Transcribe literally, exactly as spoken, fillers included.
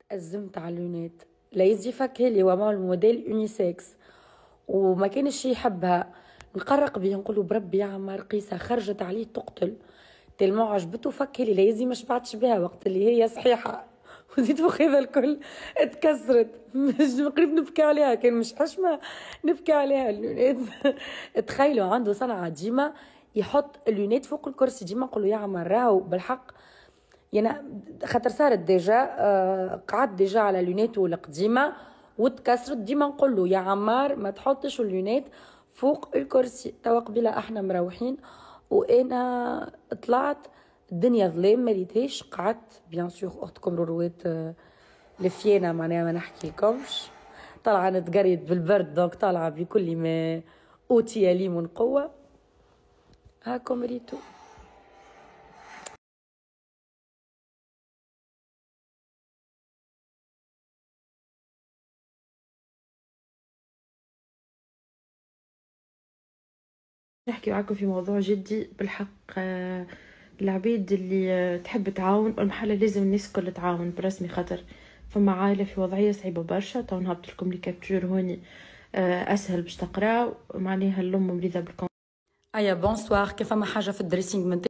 أزمت على اللونات، لا يزي فكها لي ومعمل موديل يونيسكس وما كانش يحبها. نقرق بيه نقوله بربي يا عمار قيسة خرجت عليه تقتل تلمو عجبته فكها لي لا يزي ما شبعتش بها وقت اللي هي صحيحة وزيد فوق هذا الكل اتكسرت مش قريب نبكي عليها كان مش حشمة نبكي عليها اللونات. تخيلوا عنده صنعة ديما يحط اللونات فوق الكرسي ديما نقول يا عمار راهو بالحق يعني خاطر صارت ديجا آه قعدت ديجا على لونيتو القديمه وتكسرت ديما نقول له يا عمار ما تحطش اللونات فوق الكرسي. توا قبيله احنا مروحين وانا طلعت الدنيا ظلام ما ريتهاش قعدت بيان سور اختكم روروات آه لفينا معناها ما نحكي لكمش طالعه نتقريت بالبرد دونك طالعه بكل ما اوتي لي من قوه هاكم ريتو. نحكي معاكم في موضوع جدي بالحق. العبيد اللي تحب تعاون والمحلة لازم الناس كل تعاون برسمي خاطر فما عائلة في وضعية صعيبة برشا. تو نهبط لكم لي كابتور هوني اسهل باش تقراو معناها الام مريضة بالكون. ايا بونسوار كيف ما حاجه في الدريسينغ من